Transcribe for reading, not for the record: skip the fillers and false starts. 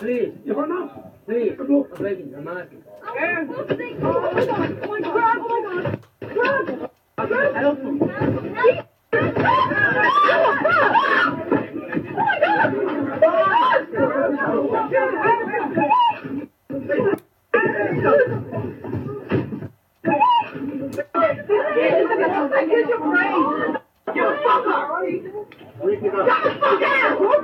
Please. You heard that? Please. I'm begging you, I'm asking. Oh my God. Help him. I get your brain. You fucker! Get the fuck out!